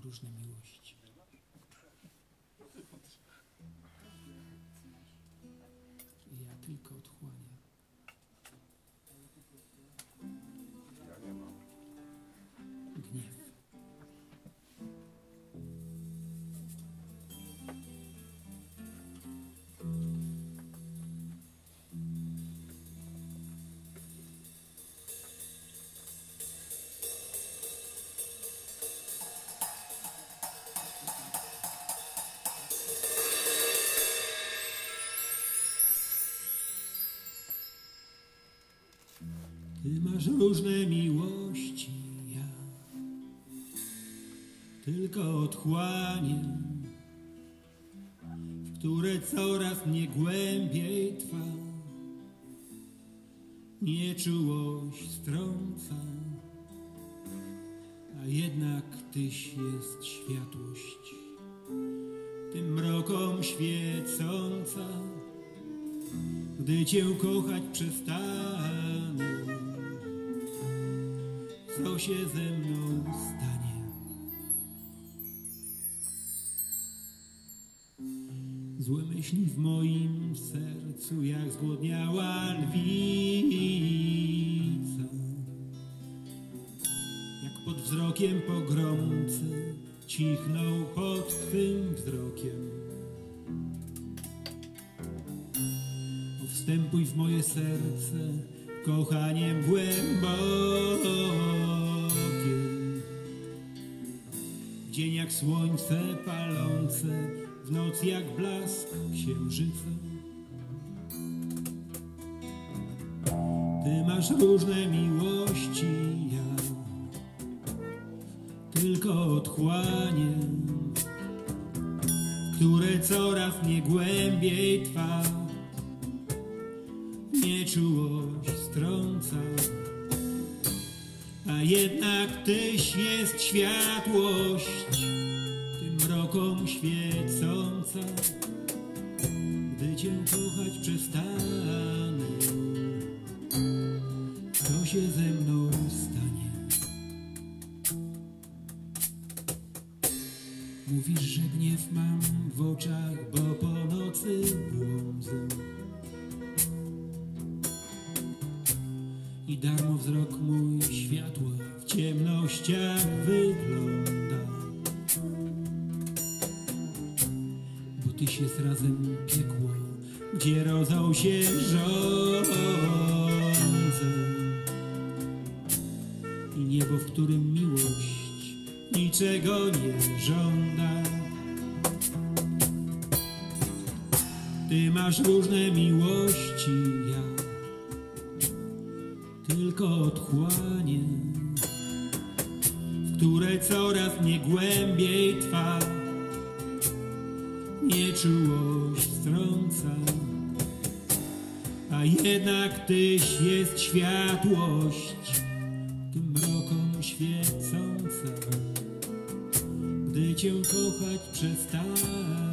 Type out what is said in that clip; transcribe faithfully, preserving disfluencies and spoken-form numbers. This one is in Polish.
różne miłości. Ja tylko odchłaniam. Ja nie mam. Gniew. Ty masz różne miłości, ja tylko otchłanie, w które coraz mnie głębiej trwa. Nieczułość strąca, a jednak Tyś jest światłość, tym mrokom świecąca. Gdy Cię kochać przestanę, co się ze mną stanie? Złe myśli w moim sercu, jak zgłodniała lwica, jak pod wzrokiem pogromcy cichną pod Twym wzrokiem. O, wstępuj w moje serce kochaniem głębokim, w dzień jak słońce palące, w noc jak blask księżyca. Ty masz różne miłości, ja tylko otchłanie, które coraz mnie głębiej trwa. Nieczułość strąca, a jednak Tyś jest światłość, tym mrokom świecąca. Gdy Cię kochać przestanę, co się ze mną stanie? Mówisz, że gniew mam w oczach, bo po nocy błądzę i darmo wzrok mój światło w ciemnościach wygląda. Bo Tyś jest razem piekło, gdzie rodzą się żądze, i niebo, w którym miłość niczego nie żąda. Ty masz różne miłości, ja tylko otchłanie, w które coraz mnie głębiej trwa. Nieczułość strąca, a jednak Tyś jest światłość, tym mrokom świecąca. Gdy Cię kochać przestanę,